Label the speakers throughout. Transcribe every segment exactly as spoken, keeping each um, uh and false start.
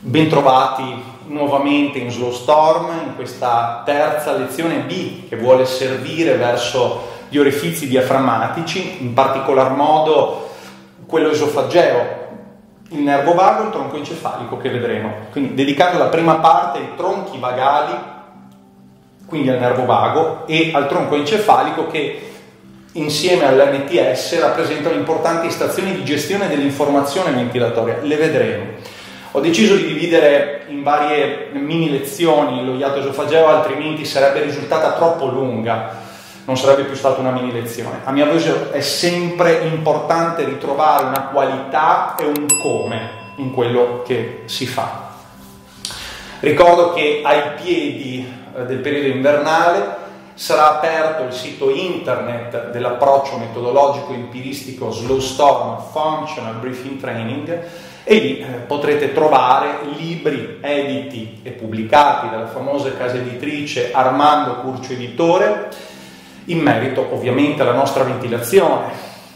Speaker 1: Bentrovati nuovamente in Slow Storm, in questa terza lezione B che vuole servire verso gli orifizi diaframmatici, in particolar modo quello esofageo, il nervo vago e il tronco encefalico che vedremo. Quindi dedicando la prima parte ai tronchi vagali, quindi al nervo vago, e al tronco encefalico che insieme all'N T S rappresentano importanti stazioni di gestione dell'informazione ventilatoria. Le vedremo. Ho deciso di dividere in varie mini lezioni lo iato esofageo, altrimenti sarebbe risultata troppo lunga, non sarebbe più stata una mini lezione. A mio avviso è sempre importante ritrovare una qualità e un come in quello che si fa. Ricordo che ai piedi del periodo invernale sarà aperto il sito internet dell'approccio metodologico empiristico Slow Storm Functional Briefing Training, e lì eh, potrete trovare libri editi e pubblicati dalla famosa casa editrice Armando Curcio Editore in merito ovviamente alla nostra ventilazione,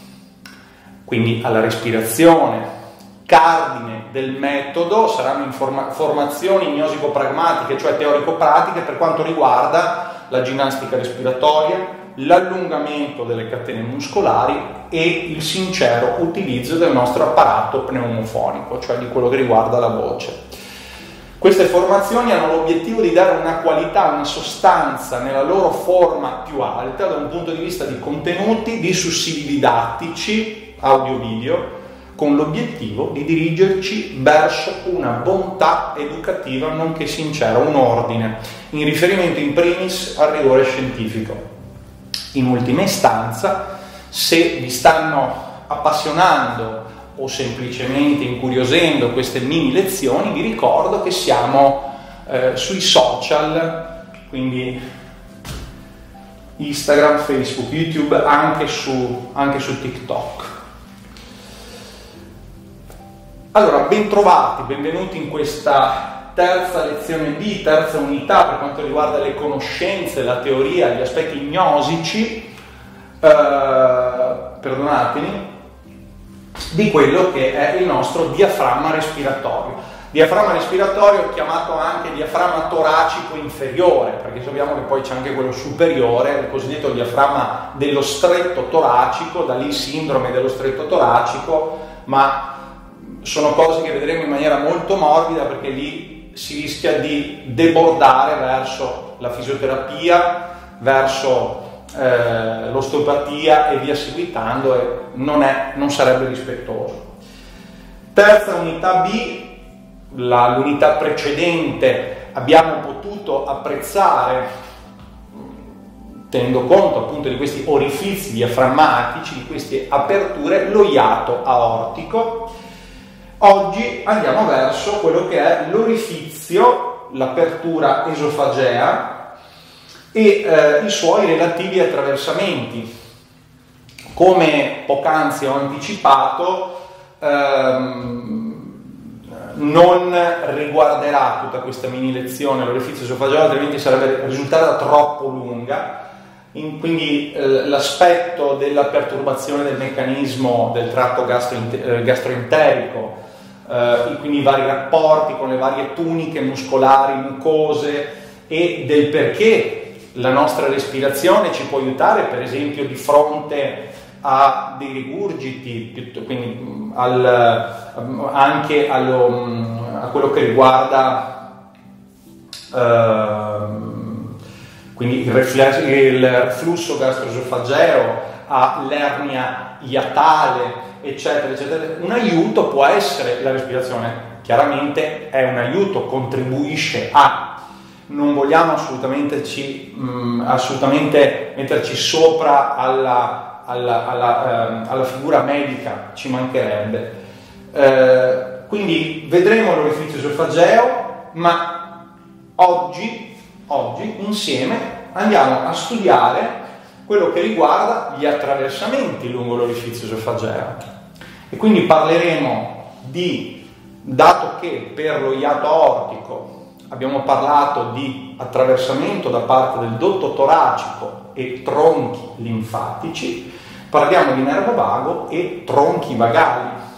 Speaker 1: quindi alla respirazione. Cardine del metodo saranno informa- formazioni gnosico-pragmatiche, cioè teorico-pratiche, per quanto riguarda la ginnastica respiratoria, l'allungamento delle catene muscolari e il sincero utilizzo del nostro apparato pneumofonico, cioè di quello che riguarda la voce. Queste formazioni hanno l'obiettivo di dare una qualità, una sostanza nella loro forma più alta da un punto di vista di contenuti, di sussidi didattici, audio-video, con l'obiettivo di dirigerci verso una bontà educativa nonché sincera, un ordine, in riferimento in primis al rigore scientifico. In ultima istanza, se vi stanno appassionando o semplicemente incuriosendo queste mini lezioni, vi ricordo che siamo eh, sui social, quindi Instagram, Facebook, YouTube, anche su, anche su TikTok. Allora, bentrovati, benvenuti in questa terza lezione B, terza unità per quanto riguarda le conoscenze, la teoria, gli aspetti gnosici, eh, perdonatemi, di quello che è il nostro diaframma respiratorio. Diaframma respiratorio chiamato anche diaframma toracico inferiore, perché sappiamo che poi c'è anche quello superiore, il cosiddetto diaframma dello stretto toracico, da lì sindrome dello stretto toracico, ma sono cose che vedremo in maniera molto morbida, perché lì si rischia di debordare verso la fisioterapia, verso eh, l'osteopatia e via seguitando, e non, è, non sarebbe rispettoso. Terza unità B, la, l'unità precedente abbiamo potuto apprezzare, tenendo conto appunto di questi orifizi diaframmatici, di queste aperture, lo iato aortico. Oggi andiamo verso quello che è l'orifizio, l'apertura esofagea e eh, i suoi relativi attraversamenti. Come poc'anzi ho anticipato, ehm, non riguarderà tutta questa mini lezione l'orifizio esofageo, altrimenti sarebbe risultata troppo lunga. In, quindi eh, l'aspetto della perturbazione del meccanismo del tratto gastrointe- eh, gastroenterico, Uh, quindi i vari rapporti con le varie tuniche muscolari, mucose, e del perché la nostra respirazione ci può aiutare, per esempio, di fronte a dei rigurgiti, quindi al, anche allo, a quello che riguarda uh, quindi il, reflesso, il reflusso gastroesofageo, all'ernia iatale, eccetera, eccetera. Un aiuto può essere la respirazione, chiaramente è un aiuto, contribuisce a, non vogliamo assolutamente, ci, mh, assolutamente metterci sopra alla, alla, alla, eh, alla figura medica, ci mancherebbe. Eh, quindi vedremo l'orifizio esofageo, ma oggi, oggi insieme andiamo a studiare quello che riguarda gli attraversamenti lungo l'orifizio esofageo. E quindi parleremo di, dato che per lo iato aortico abbiamo parlato di attraversamento da parte del dotto toracico e tronchi linfatici, parliamo di nervo vago e tronchi vagali.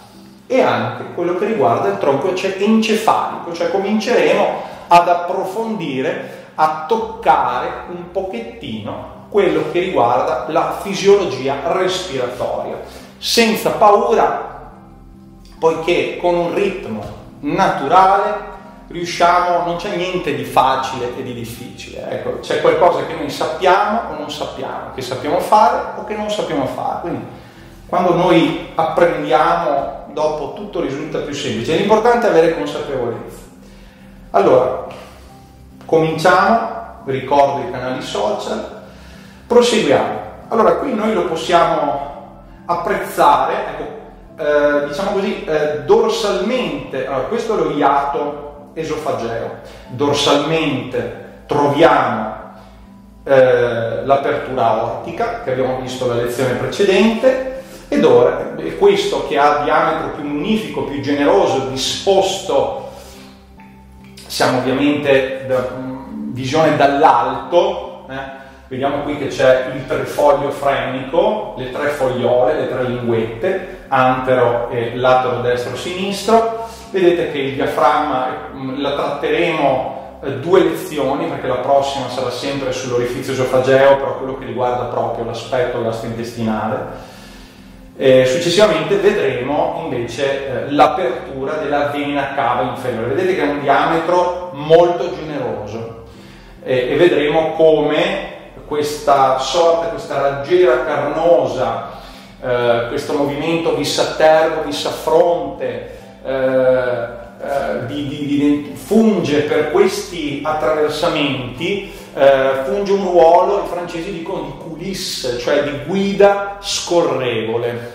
Speaker 1: e anche quello che riguarda il tronco encefalico, cioè cominceremo ad approfondire, a toccare un pochettino quello che riguarda la fisiologia respiratoria, senza paura, poiché con un ritmo naturale riusciamo, non c'è niente di facile e di difficile, ecco, c'è qualcosa che noi sappiamo o non sappiamo, che sappiamo fare o che non sappiamo fare, quindi quando noi apprendiamo, dopo tutto risulta più semplice. L'importante è avere consapevolezza. Allora, cominciamo, vi ricordo i canali social, proseguiamo. Allora, qui noi lo possiamo apprezzare, ecco, eh, diciamo così, eh, dorsalmente. Allora, questo è lo iato esofageo. Dorsalmente troviamo eh, l'apertura aortica, che abbiamo visto nella lezione precedente, ed ora è questo che ha diametro più unifico, più generoso, disposto, siamo ovviamente da visione dall'alto, eh? Vediamo qui che c'è il trifoglio frenico, le tre fogliole, le tre linguette, antero e latero destro-sinistro. Vedete che il diaframma la tratteremo eh, due lezioni, perché la prossima sarà sempre sull'orifizio esofageo, però quello che riguarda proprio l'aspetto gastrointestinale. Eh, successivamente vedremo invece eh, l'apertura della vena cava inferiore. Vedete che è un diametro molto generoso eh, e vedremo come questa sorta, questa raggiera carnosa, eh, questo movimento vissa-tergo, vissa-fronte eh, eh, di, di, di, funge per questi attraversamenti. Uh, funge un ruolo, i francesi dicono di coulisse, cioè di guida scorrevole.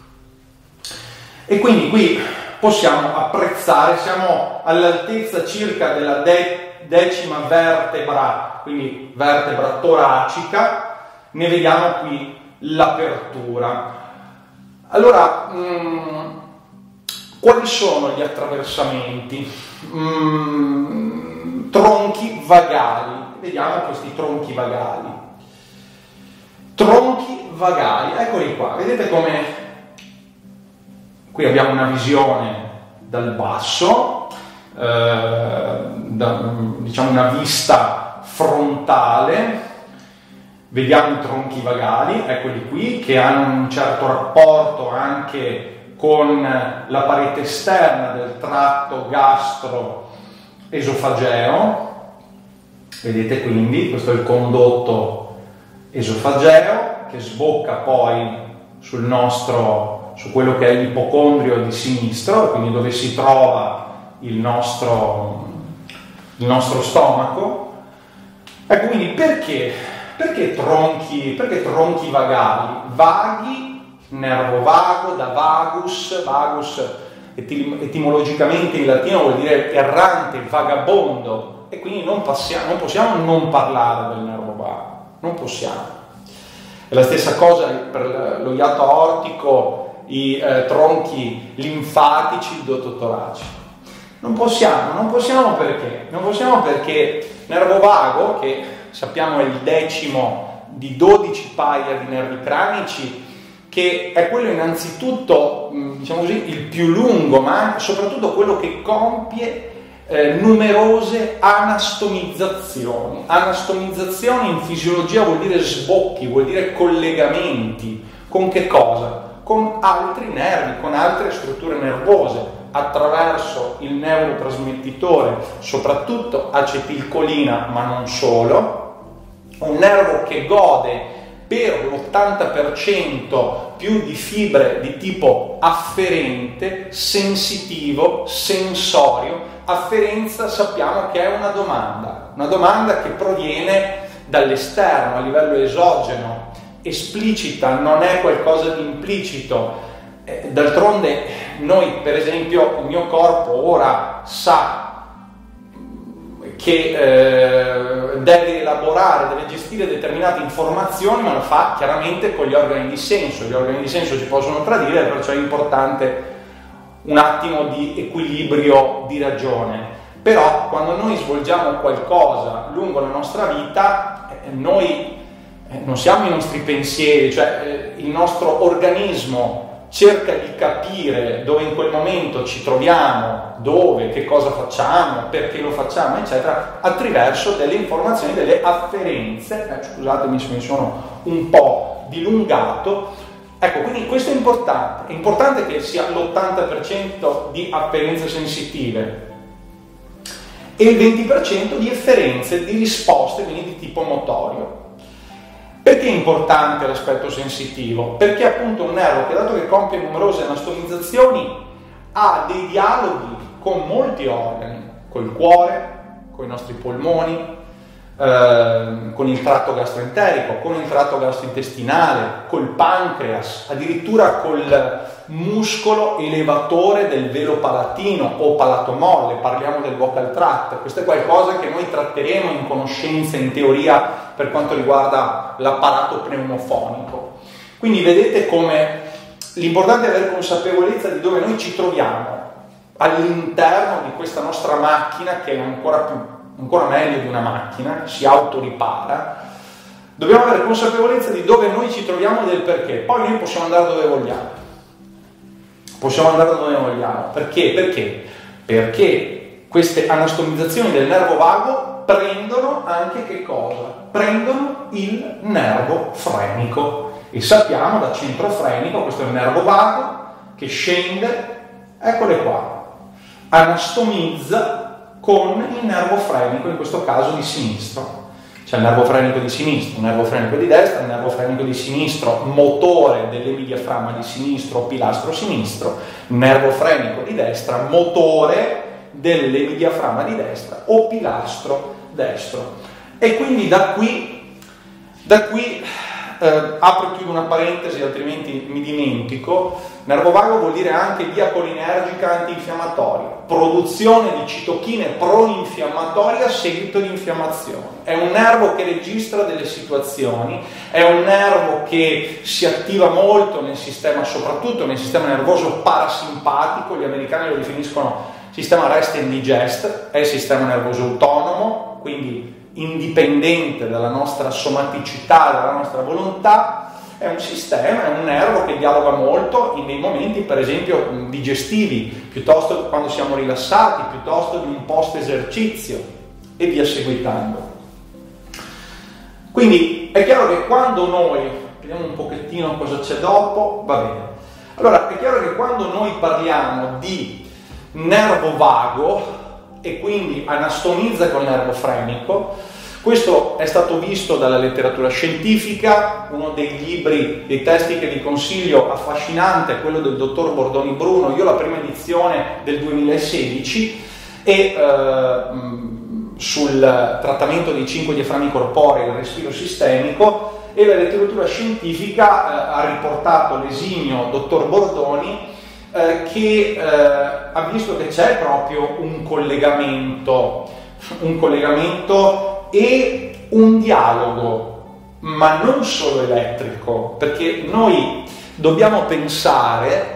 Speaker 1: E quindi qui possiamo apprezzare, siamo all'altezza circa della de- decima vertebra, quindi vertebra toracica, ne vediamo qui l'apertura. Allora, mh, quali sono gli attraversamenti? Mh, tronchi vagali. Vediamo questi tronchi vagali. Tronchi vagali, eccoli qua. Vedete come qui abbiamo una visione dal basso, eh, da, diciamo una vista frontale. Vediamo i tronchi vagali, eccoli qui, che hanno un certo rapporto anche con la parete esterna del tratto gastro-esofageo. Vedete quindi, questo è il condotto esofageo che sbocca poi sul nostro, su quello che è l'ipocondrio di sinistro, quindi dove si trova il nostro, il nostro stomaco. Ecco, quindi perché, perché tronchi, perché tronchi vagali? Vaghi, nervo vago, da vagus, vagus etimologicamente in latino vuol dire errante, vagabondo, e quindi non, passiamo, non possiamo non parlare del nervo vago, non possiamo. È la stessa cosa per lo iato aortico, i eh, tronchi linfatici, il dotto toracico. Non possiamo, non possiamo perché? Non possiamo perché nervo vago, che sappiamo è il decimo di dodici paia di nervi cranici, che è quello innanzitutto, diciamo così, il più lungo, ma soprattutto quello che compie Eh, numerose anastomizzazioni. Anastomizzazioni in fisiologia vuol dire sbocchi, vuol dire collegamenti. Con che cosa? Con altri nervi, con altre strutture nervose, attraverso il neurotrasmettitore, soprattutto acetilcolina, ma non solo. Un nervo che gode per l'ottanta per cento più di fibre di tipo afferente, sensitivo, sensorio. Afferenza sappiamo che è una domanda, una domanda che proviene dall'esterno, a livello esogeno, esplicita, non è qualcosa di implicito. Eh, d'altronde noi, per esempio, il mio corpo ora sa che eh, deve elaborare, deve gestire determinate informazioni, ma lo fa chiaramente con gli organi di senso. Gli organi di senso ci possono tradire, perciò è importante un attimo di equilibrio di ragione. Però quando noi svolgiamo qualcosa lungo la nostra vita, eh, noi eh, non siamo i nostri pensieri, cioè eh, il nostro organismo cerca di capire dove in quel momento ci troviamo, dove, che cosa facciamo, perché lo facciamo, eccetera, attraverso delle informazioni, delle afferenze. Eh, scusatemi se mi sono un po' dilungato. Ecco, quindi questo è importante. È importante che sia l'ottanta per cento di afferenze sensitive e il venti per cento di efferenze, di risposte, quindi di tipo motorio. Perché è importante l'aspetto sensitivo? Perché appunto un nervo che, dato che compie numerose anastomizzazioni, ha dei dialoghi con molti organi, col cuore, con i nostri polmoni, eh, con il tratto gastroenterico, con il tratto gastrointestinale, col pancreas, addirittura col muscolo elevatore del velo palatino o palato molle, parliamo del vocal tract. Questo è qualcosa che noi tratteremo in conoscenza, in teoria, per quanto riguarda l'apparato pneumofonico. Quindi vedete come l'importante è avere consapevolezza di dove noi ci troviamo all'interno di questa nostra macchina, che è ancora, più, ancora meglio di una macchina, si autoripara. Dobbiamo avere consapevolezza di dove noi ci troviamo e del perché. Poi noi possiamo andare dove vogliamo. Possiamo andare dove vogliamo. Perché? Perché? Perché queste anastomizzazioni del nervo vago prendono anche che cosa? Prendono il nervo frenico. E sappiamo da centro frenico, questo è il nervo vago, che scende, eccole qua, anastomizza con il nervo frenico, in questo caso di sinistro. C'è il nervo frenico di sinistra, il nervo frenico di destra, il nervo frenico di sinistro, motore dell'emidiaframma di sinistro o pilastro sinistro, il nervo frenico di destra, motore dell'emidiaframma di destra o pilastro destro. E quindi da qui, da qui eh, apro e chiudo una parentesi, altrimenti mi dimentico. Nervo vago vuol dire anche via colinergica antinfiammatoria, produzione di citochine pro-infiammatorie a seguito di infiammazione. È un nervo che registra delle situazioni, è un nervo che si attiva molto nel sistema, soprattutto nel sistema nervoso parasimpatico. Gli americani lo definiscono sistema rest and digest, è il sistema nervoso autonomo, quindi indipendente dalla nostra somaticità, dalla nostra volontà. È un sistema, è un nervo che dialoga molto in dei momenti, per esempio, digestivi, piuttosto quando siamo rilassati, piuttosto di un post esercizio e via seguitando. Quindi è chiaro che quando noi, vediamo un pochettino cosa c'è dopo, va bene. Allora, è chiaro che quando noi parliamo di nervo vago e quindi anastomizza col nervo frenico, questo è stato visto dalla letteratura scientifica. Uno dei libri, dei testi che vi consiglio affascinante è quello del dottor Bordoni Bruno. Io ho la prima edizione del duemilasedici e eh, sul trattamento dei cinque diaframmi corporei e il respiro sistemico, e la letteratura scientifica eh, ha riportato l'esimio dottor Bordoni eh, che eh, ha visto che c'è proprio un collegamento, un collegamento e un dialogo, ma non solo elettrico, perché noi dobbiamo pensare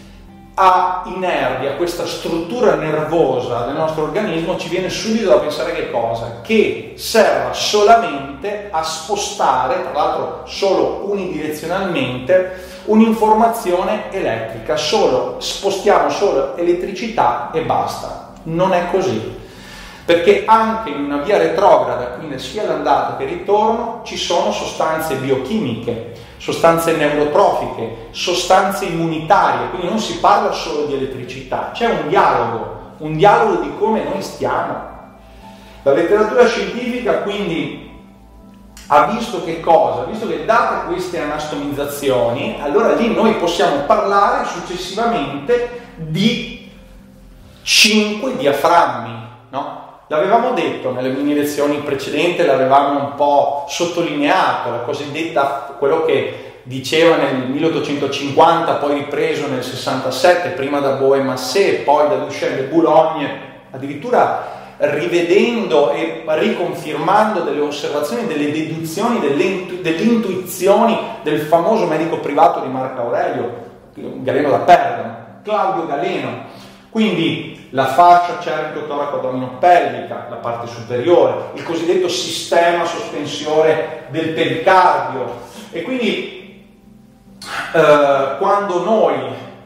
Speaker 1: ai nervi, a questa struttura nervosa del nostro organismo. Ci viene subito da pensare che cosa? Che serva solamente a spostare, tra l'altro solo unidirezionalmente, un'informazione elettrica. Solo, spostiamo solo elettricità e basta. Non è così. Perché anche in una via retrograda, quindi sia l'andata che il ritorno, ci sono sostanze biochimiche, sostanze neurotrofiche, sostanze immunitarie, quindi non si parla solo di elettricità, c'è un dialogo, un dialogo di come noi stiamo. La letteratura scientifica quindi ha visto che cosa? Ha visto che date queste anastomizzazioni, allora lì noi possiamo parlare successivamente di cinque diaframmi, no? L'avevamo detto nelle mini lezioni precedenti, l'avevamo un po' sottolineato, la cosiddetta, quello che diceva nel milleottocentocinquanta, poi ripreso nel sessantasette, prima da Boe Massé, poi da Duchenne de Boulogne, addirittura rivedendo e riconfermando delle osservazioni, delle deduzioni, delle, delle intuizioni del famoso medico privato di Marco Aurelio, Galeno da Pergamo, Claudio Galeno. Quindi la fascia cervico-toraco-addomino-pelvica, la parte superiore, il cosiddetto sistema sospensore del pericardio. E quindi eh, quando noi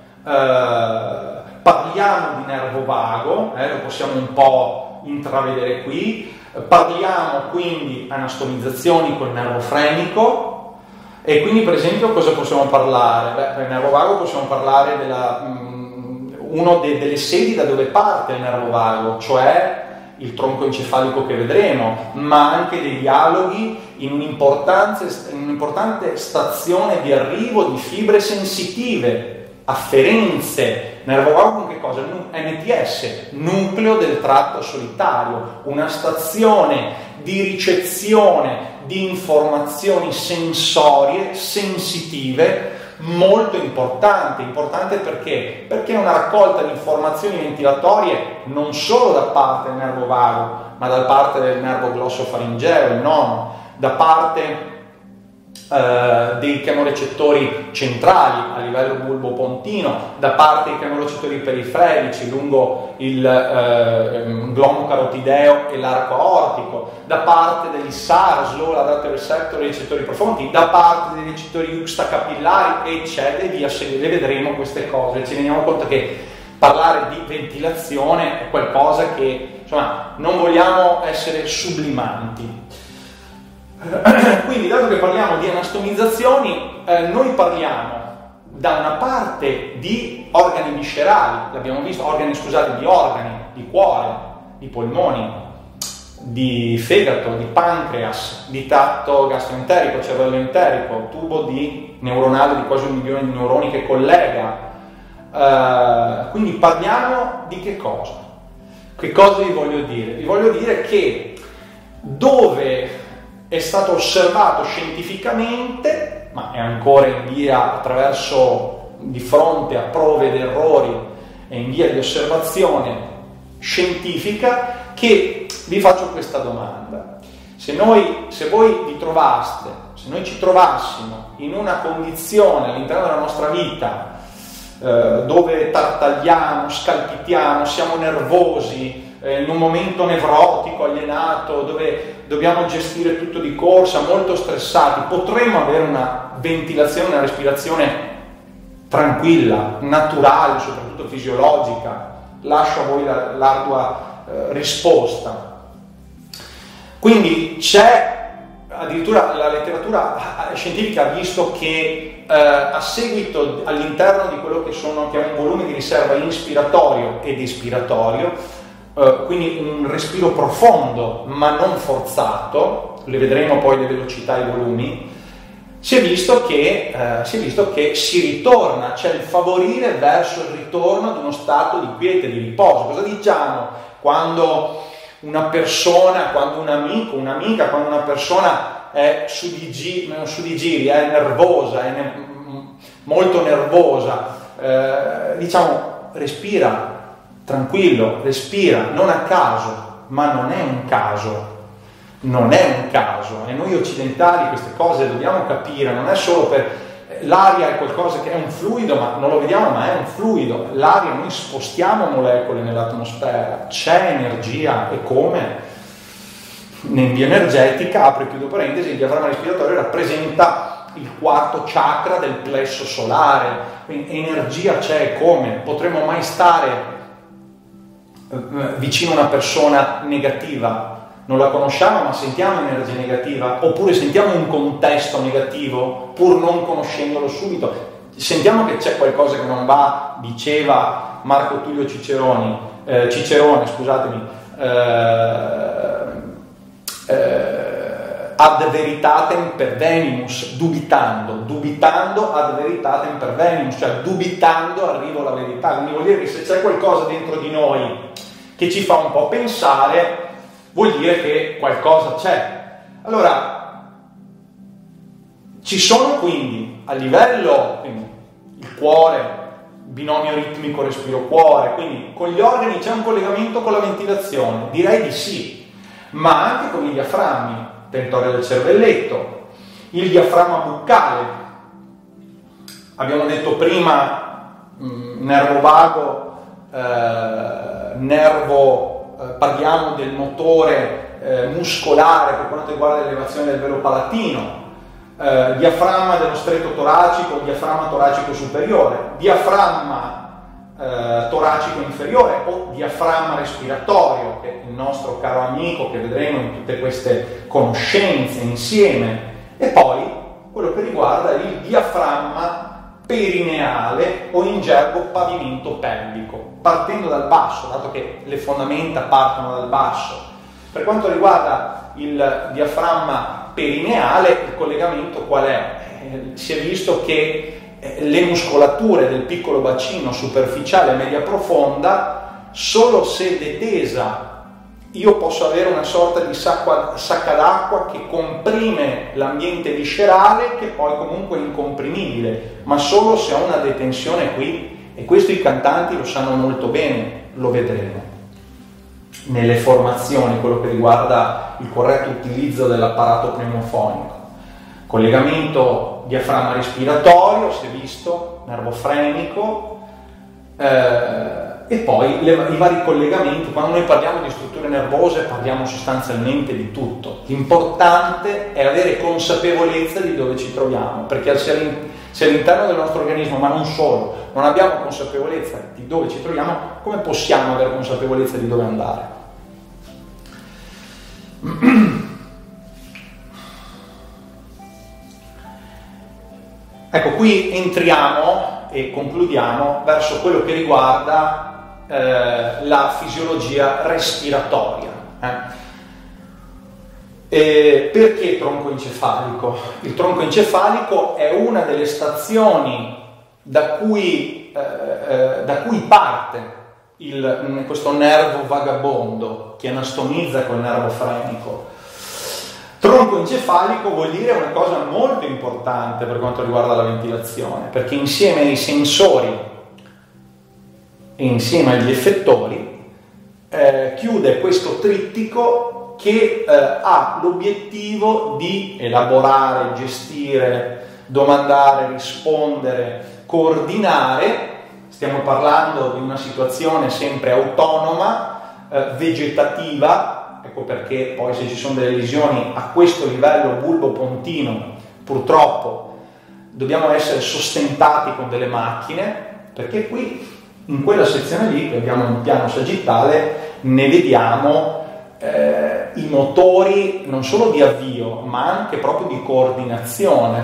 Speaker 1: eh, parliamo di nervo vago, eh, lo possiamo un po' intravedere qui, parliamo quindi anastomizzazioni col nervo frenico, e quindi per esempio cosa possiamo parlare? Beh, per il nervo vago possiamo parlare della, mh, uno de, delle sedi da dove parte il nervo vago, cioè il tronco encefalico che vedremo, ma anche dei dialoghi in un'importante, in un'importante stazione di arrivo di fibre sensitive, afferenze. Nervo vago con che cosa? N T S, nucleo del tratto solitario, una stazione di ricezione di informazioni sensorie, sensitive, molto importante. Importante perché? Perché è una raccolta di informazioni ventilatorie non solo da parte del nervo vago, ma da parte del nervo glossofaringeo, il nono, da parte eh, dei chemorecettori centrali a livello bulbopontino, da parte dei chemorecettori periferici lungo il eh, glomo carotideo e l'arco aortico, da parte degli S A R, slow adaptive receptor, recettori profondi, da parte dei recettori juxtacapillari, eccetera, e via seguendo. Le vedremo queste cose, ci rendiamo conto che parlare di ventilazione è qualcosa che, insomma, non vogliamo essere sublimanti. Quindi, dato che parliamo di anastomizzazioni, eh, noi parliamo da una parte di organi viscerali, l'abbiamo visto, organi, scusate, di organi, di cuore, di polmoni, di fegato, di pancreas, di tratto gastroenterico, cervello enterico, tubo di neuronale di quasi un milione di neuroni che collega. Uh, quindi parliamo di che cosa? Che cosa vi voglio dire? Vi voglio dire che dove è stato osservato scientificamente, ma è ancora in via attraverso, di fronte a prove ed errori, è in via di osservazione scientifica, che vi faccio questa domanda. Se noi, se voi vi trovaste, se noi ci trovassimo in una condizione all'interno della nostra vita eh, dove tartagliamo, scalpitiamo, siamo nervosi, eh, in un momento nevrotico, alienato, dove dobbiamo gestire tutto di corsa, molto stressati, potremmo avere una ventilazione, una respirazione tranquilla, naturale, soprattutto fisiologica. Lascio a voi la, l'ardua eh, risposta. Quindi c'è, addirittura la letteratura scientifica ha visto che eh, a seguito, all'interno di quello che sono, che è un volume di riserva inspiratorio ed espiratorio, eh, quindi un respiro profondo ma non forzato, le vedremo poi le velocità e i volumi, si è visto che, eh, si è visto che si ritorna, cioè il favorire verso il ritorno ad uno stato di quiete, di riposo. Cosa diciamo quando una persona, quando un amico, un'amica, quando una persona è su di, gi- su di giri, è nervosa, è ne- molto nervosa, eh, diciamo respira, tranquillo, respira, non a caso, ma non è un caso, non è un caso, e noi occidentali queste cose dobbiamo capire, non è solo per... L'aria è qualcosa che è un fluido, ma non lo vediamo, ma è un fluido. L'aria, noi spostiamo molecole nell'atmosfera, c'è energia, e come? In via energetica, apro e chiudo parentesi, il diaframma respiratorio rappresenta il quarto chakra del plesso solare, quindi energia c'è, come? Potremmo mai stare vicino a una persona negativa? Non la conosciamo, ma sentiamo energia negativa, oppure sentiamo un contesto negativo pur non conoscendolo subito. Sentiamo che c'è qualcosa che non va, diceva Marco Tullio Ciceroni, eh, Cicerone, scusatemi, eh, eh, ad veritatem pervenimus, dubitando, dubitando ad veritatem pervenimus, cioè dubitando arrivo alla verità. Quindi vuol dire che se c'è qualcosa dentro di noi che ci fa un po' pensare, vuol dire che qualcosa c'è. Allora, ci sono quindi a livello, quindi, il cuore, binomio ritmico respiro-cuore, quindi con gli organi c'è un collegamento con la ventilazione? Direi di sì, ma anche con i diaframmi, tentorio del cervelletto, il diaframma buccale. Abbiamo detto prima mh, nervo vago, eh, nervo parliamo del motore eh, muscolare per quanto riguarda l'elevazione del velo palatino, eh, diaframma dello stretto toracico, diaframma toracico superiore, diaframma eh, toracico inferiore o diaframma respiratorio, che è il nostro caro amico che vedremo in tutte queste conoscenze insieme, e poi quello che riguarda il diaframma perineale o in gergo pavimento pelvico, partendo dal basso, dato che le fondamenta partono dal basso. Per quanto riguarda il diaframma perineale, il collegamento qual è? Eh, si è visto che eh, le muscolature del piccolo bacino superficiale e media profonda, solo se detesa, io posso avere una sorta di sacca, sacca d'acqua che comprime l'ambiente viscerale, che poi comunque è incomprimibile, ma solo se ho una detenzione qui, e questo i cantanti lo sanno molto bene, lo vedremo nelle formazioni, quello che riguarda il corretto utilizzo dell'apparato pneumofonico. Collegamento diaframma respiratorio, si è visto, nervo frenico, eh, e poi le, i vari collegamenti. Quando noi parliamo di strutture nervose parliamo sostanzialmente di tutto. L'importante è avere consapevolezza di dove ci troviamo, perché se all'interno del nostro organismo, ma non solo, non abbiamo consapevolezza di dove ci troviamo, come possiamo avere consapevolezza di dove andare? Ecco, qui entriamo e concludiamo verso quello che riguarda eh, la fisiologia respiratoria. Eh. E perché tronco encefalico? Il tronco encefalico è una delle stazioni da cui, eh, eh, da cui parte il, questo nervo vagabondo che anastomizza col nervo frenico. Tronco encefalico vuol dire una cosa molto importante per quanto riguarda la ventilazione, perché insieme ai sensori e insieme agli effettori eh, chiude questo trittico che eh, ha l'obiettivo di elaborare, gestire, domandare, rispondere, coordinare. Stiamo parlando di una situazione sempre autonoma, eh, vegetativa. Ecco perché poi se ci sono delle lesioni a questo livello bulbo-pontino, purtroppo dobbiamo essere sostentati con delle macchine, perché qui in quella sezione lì che abbiamo un piano sagittale ne vediamo eh, i motori non solo di avvio ma anche proprio di coordinazione.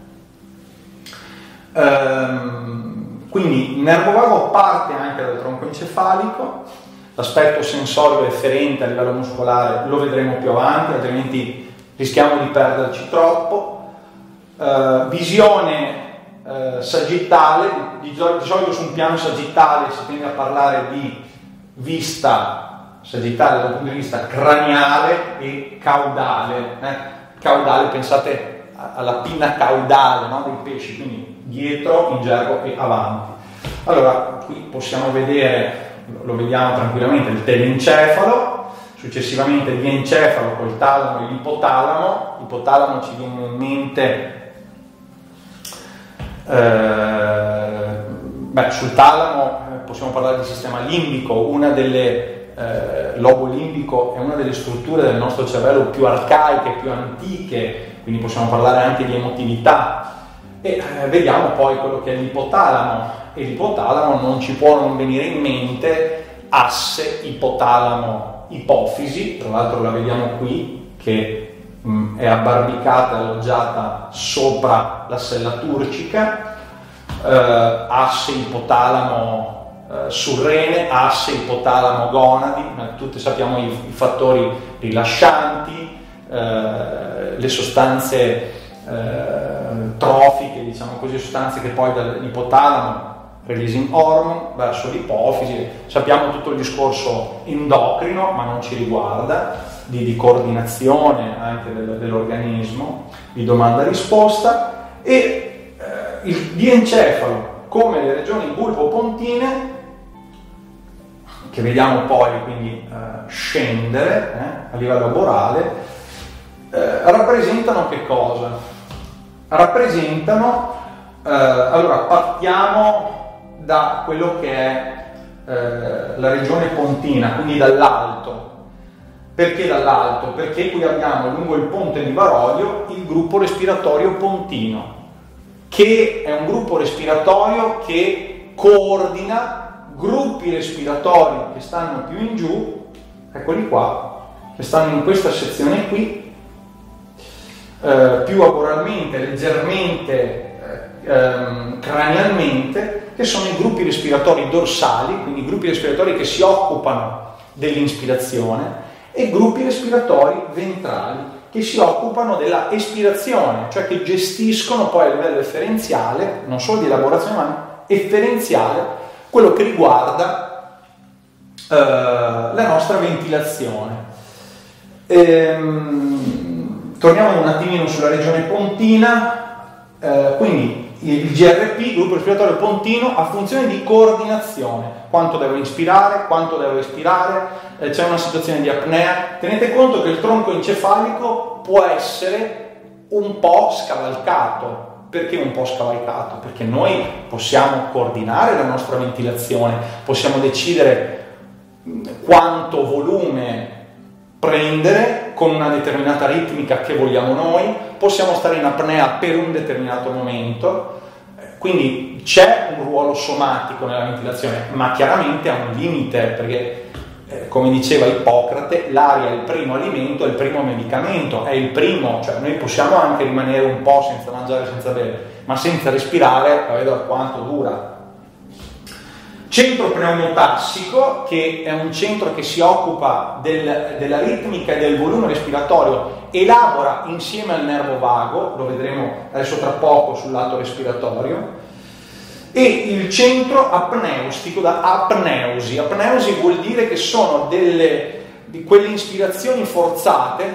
Speaker 1: Ehm, quindi il nervo vago parte anche dal tronco encefalico. L'aspetto sensorio efferente a livello muscolare lo vedremo più avanti, altrimenti rischiamo di perderci troppo. Uh, visione uh, sagittale, di, di solito su un piano sagittale si tende a parlare di vista sagittale dal punto di vista craniale e caudale. Eh? Caudale, pensate alla pinna caudale, no? Dei pesci, quindi dietro, in gergo e avanti. Allora, qui possiamo vedere, lo vediamo tranquillamente, il telencefalo, successivamente il diencefalo col talamo e l'ipotalamo. Ipotalamo ci viene in mente, eh, beh, sul talamo eh, possiamo parlare di sistema limbico, una delle, eh, lobo limbico è una delle strutture del nostro cervello più arcaiche, più antiche, quindi possiamo parlare anche di emotività. E eh, vediamo poi quello che è l'ipotalamo, e l'ipotalamo non ci può non venire in mente asse ipotalamo-ipofisi, tra l'altro la vediamo qui che mh, è abbarbicata e alloggiata sopra la sella turcica, eh, asse ipotalamo eh, surrene, asse ipotalamo gonadi, tutti sappiamo i, i fattori rilascianti, eh, le sostanze eh, trofiche, diciamo così, sostanze che poi dall'ipotalamo releasing hormone verso l'ipofisi. Sappiamo tutto il discorso endocrino, ma non ci riguarda, di, di coordinazione anche del, dell'organismo, di domanda-risposta. E eh, il diencefalo, come le regioni bulbo-pontine, che vediamo poi quindi eh, scendere eh, a livello borale, eh, rappresentano che cosa? Rappresentano, eh, allora partiamo da quello che è eh, la regione pontina, quindi dall'alto. Perché dall'alto? Perché qui abbiamo lungo il ponte di Baroglio il gruppo respiratorio pontino, che è un gruppo respiratorio che coordina gruppi respiratori che stanno più in giù, eccoli qua, che stanno in questa sezione qui, eh, più aboralmente, leggermente, eh, ehm, cranialmente, che sono i gruppi respiratori dorsali, quindi i gruppi respiratori che si occupano dell'inspirazione, e gruppi respiratori ventrali che si occupano della espirazione, cioè che gestiscono poi a livello efferenziale, non solo di elaborazione ma efferenziale, quello che riguarda eh, la nostra ventilazione. Ehm, torniamo un attimino sulla regione pontina, eh, quindi il G R P, gruppo respiratorio pontino, ha funzione di coordinazione. Quanto devo inspirare, quanto devo espirare, eh, c'è una situazione di apnea. Tenete conto che il tronco encefalico può essere un po' scavalcato. Perché un po' scavalcato? Perché noi possiamo coordinare la nostra ventilazione, possiamo decidere quanto volume prendere con una determinata ritmica che vogliamo noi, possiamo stare in apnea per un determinato momento, quindi c'è un ruolo somatico nella ventilazione, ma chiaramente ha un limite, perché eh, come diceva Ippocrate, l'aria è il primo alimento, è il primo medicamento, è il primo, cioè noi possiamo anche rimanere un po' senza mangiare, senza bere, ma senza respirare, la vedo quanto dura. Centro pneumotassico, che è un centro che si occupa del, della ritmica e del volume respiratorio, elabora insieme al nervo vago, lo vedremo adesso tra poco sul lato respiratorio, e il centro apneustico da apneusi. Apneusi vuol dire che sono delle, di quelle ispirazioni forzate,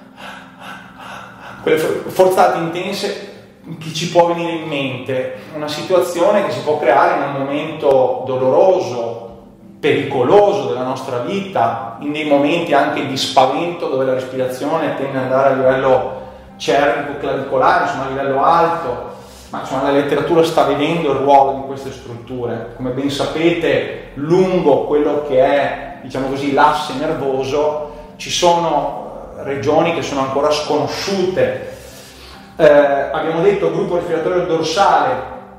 Speaker 1: quelle forzate intense, che ci può venire in mente, una situazione che si può creare in un momento doloroso, pericoloso della nostra vita, in dei momenti anche di spavento dove la respirazione tende ad andare a livello cervico-clavicolare, insomma a livello alto, ma insomma la letteratura sta vedendo il ruolo di queste strutture. Come ben sapete, lungo quello che è, diciamo così, l'asse nervoso ci sono regioni che sono ancora sconosciute. Eh, abbiamo detto gruppo respiratorio dorsale,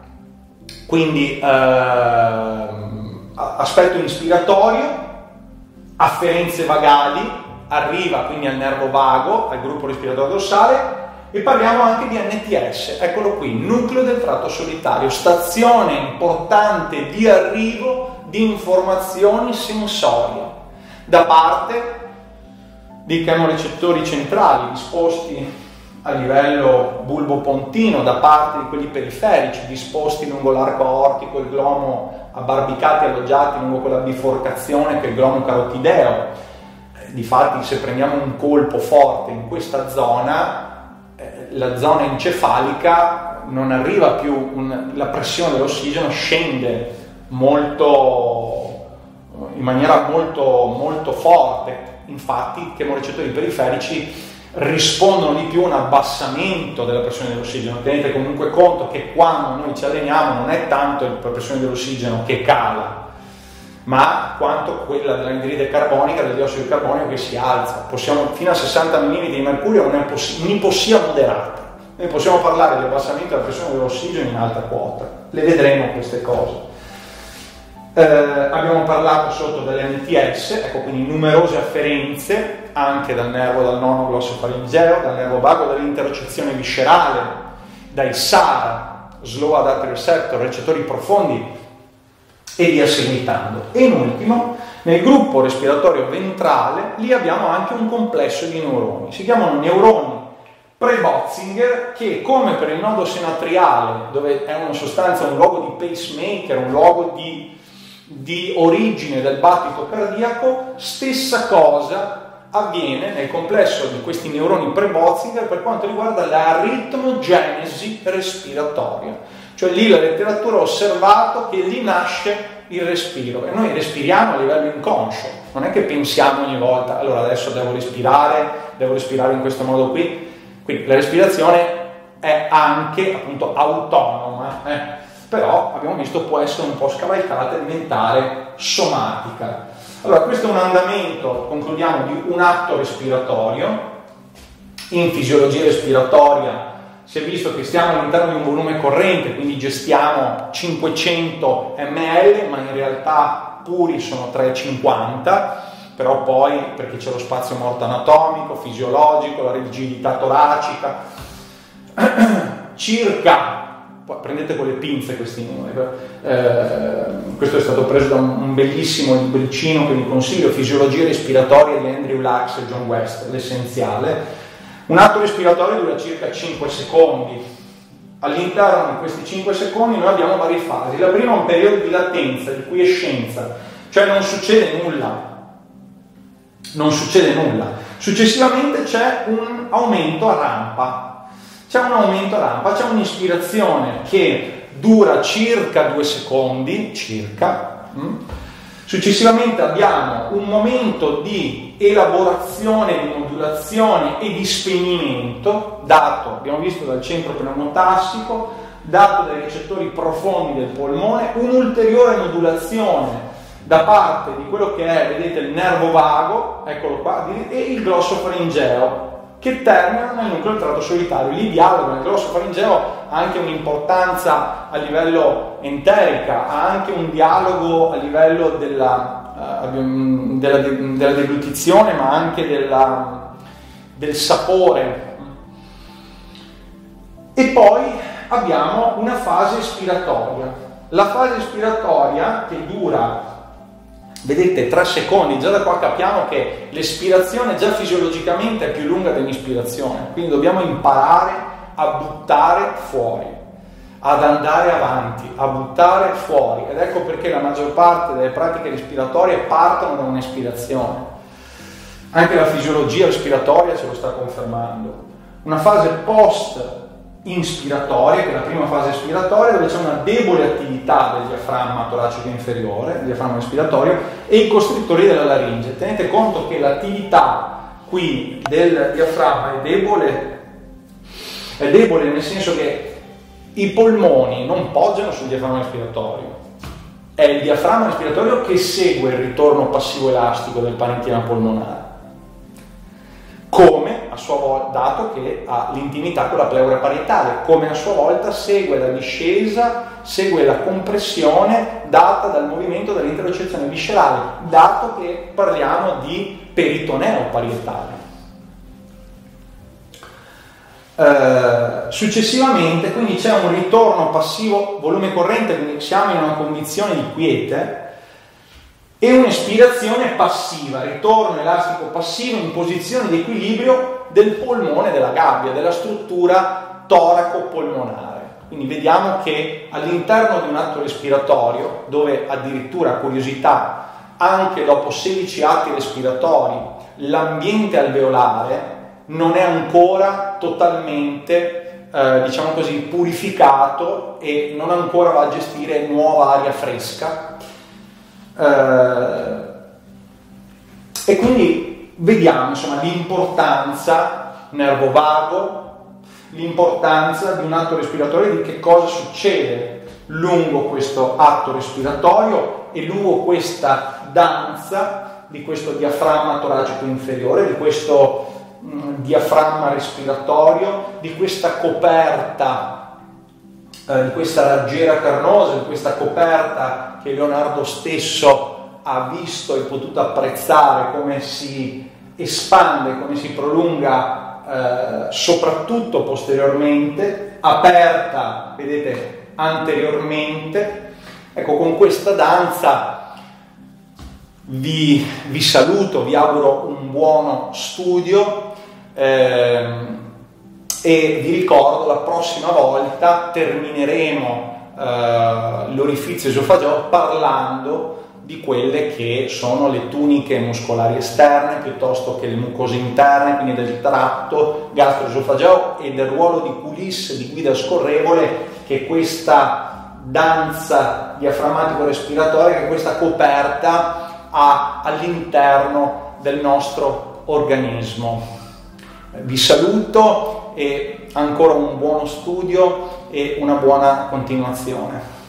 Speaker 1: quindi eh, aspetto inspiratorio, afferenze vagali, arriva quindi al nervo vago, al gruppo respiratorio dorsale, e parliamo anche di N T S, eccolo qui, nucleo del tratto solitario, stazione importante di arrivo di informazioni sensorie da parte dei chemorecettori centrali disposti a livello bulbopontino, da parte di quelli periferici disposti lungo l'arco aortico, il glomo, abbarbicati, alloggiati lungo quella biforcazione che è il glomo carotideo. Eh, difatti, se prendiamo un colpo forte in questa zona, eh, la zona encefalica non arriva più, un, la pressione dell'ossigeno scende molto, in maniera molto, molto forte. Infatti, i chemorecettori periferici rispondono di più a un abbassamento della pressione dell'ossigeno. Tenete comunque conto che quando noi ci alleniamo non è tanto la pressione dell'ossigeno che cala, ma quanto quella dell'anidride carbonica, del diossido di carbonio, che si alza. Possiamo, fino a sessanta millimetri di mercurio, un'ipossia moderata. Noi possiamo parlare di abbassamento della pressione dell'ossigeno in alta quota, le vedremo queste cose. Eh, abbiamo parlato sotto dell'N T S, ecco, quindi numerose afferenze anche dal nervo, dal nono glossofaringeo, dal nervo vago, dall'interocezione viscerale, dai S A R, slow adaptive receptor, recettori profondi, e via seguitando. E in ultimo, nel gruppo respiratorio ventrale, lì abbiamo anche un complesso di neuroni, si chiamano neuroni pre-Botzinger, che come per il nodo senatriale, dove è una sostanza, un luogo di pacemaker, un luogo di di origine del battito cardiaco, stessa cosa avviene nel complesso di questi neuroni pre-Botzinger per quanto riguarda la ritmogenesi respiratoria. Cioè lì la letteratura ha osservato che lì nasce il respiro, e noi respiriamo a livello inconscio, non è che pensiamo ogni volta allora adesso devo respirare, devo respirare in questo modo qui. Quindi la respirazione è anche appunto autonoma, eh? Però abbiamo visto può essere un po' scavalcata e diventare somatica. Allora, questo è un andamento, concludiamo, di un atto respiratorio. In fisiologia respiratoria si è visto che stiamo all'interno di un volume corrente, quindi gestiamo cinquecento millilitri, ma in realtà puri sono trecentocinquanta, però poi, perché c'è lo spazio morto anatomico, fisiologico, la rigidità toracica, circa, prendete con le pinze questi numeri, eh, questo è stato preso da un, un bellissimo libricino che vi consiglio, Fisiologia respiratoria di Andrew Lux e John West, l'essenziale. Un atto respiratorio dura circa cinque secondi. All'interno di questi cinque secondi noi abbiamo varie fasi. La prima è un periodo di latenza, di quiescenza, cioè non succede nulla. Non succede nulla. Successivamente c'è un aumento a rampa. C'è un aumento a rampa, c'è un'ispirazione che dura circa due secondi, circa. Successivamente abbiamo un momento di elaborazione, di modulazione e di spegnimento, dato, abbiamo visto, dal centro pneumotassico, dato dai recettori profondi del polmone, un'ulteriore modulazione da parte di quello che è, vedete, il nervo vago, eccolo qua, e il glossofaringeo, che terminano nel nucleo del tratto solitario. Lì dialogo, il glossofaringeo ha anche un'importanza a livello enterica, ha anche un dialogo a livello della, uh, della, della deglutizione, ma anche della, del sapore. E poi abbiamo una fase espiratoria. La fase espiratoria che dura, vedete, tre secondi, già da qua capiamo che l'espirazione già fisiologicamente è più lunga dell'ispirazione, quindi dobbiamo imparare a buttare fuori, ad andare avanti, a buttare fuori, ed ecco perché la maggior parte delle pratiche respiratorie partono da un'espirazione. Anche la fisiologia respiratoria ce lo sta confermando. Una fase post inspiratoria, che è la prima fase ispiratoria, dove c'è una debole attività del diaframma toracico inferiore, del diaframma respiratorio, e i costrittori della laringe. Tenete conto che l'attività qui del diaframma è debole, è debole nel senso che i polmoni non poggiano sul diaframma respiratorio, è il diaframma respiratorio che segue il ritorno passivo elastico del parenchima polmonare, come a sua volta, dato che ha l'intimità con la pleura parietale, come a sua volta segue la discesa, segue la compressione data dal movimento dell'interocezione viscerale, dato che parliamo di peritoneo parietale. Uh, successivamente quindi c'è un ritorno passivo volume corrente, quindi siamo in una condizione di quiete, e un'espirazione passiva, ritorno elastico passivo in posizione di equilibrio del polmone, della gabbia, della struttura toraco-polmonare. Quindi vediamo che all'interno di un atto respiratorio, dove addirittura, curiosità, anche dopo sedici atti respiratori l'ambiente alveolare non è ancora totalmente, eh, diciamo così, purificato e non ancora va a gestire nuova aria fresca. Uh, e quindi vediamo, insomma, l'importanza, nervo vago, l'importanza di un atto respiratorio, di che cosa succede lungo questo atto respiratorio e lungo questa danza di questo diaframma toracico inferiore, di questo mh, diaframma respiratorio, di questa coperta, eh, di questa raggiera carnosa, di questa coperta che Leonardo stesso ha visto e potuto apprezzare come si espande, come si prolunga, eh, soprattutto posteriormente, aperta, vedete, anteriormente. Ecco, con questa danza vi, vi saluto, vi auguro un buono studio, ehm, e vi ricordo, la prossima volta termineremo Uh, l'orifizio esofageo parlando di quelle che sono le tuniche muscolari esterne piuttosto che le mucose interne, quindi del tratto gastroesofageo e del ruolo di culisse, di guida scorrevole che questa danza diaframmatico-respiratoria, che questa coperta ha all'interno del nostro organismo. Vi saluto e ancora un buono studio e una buona continuazione.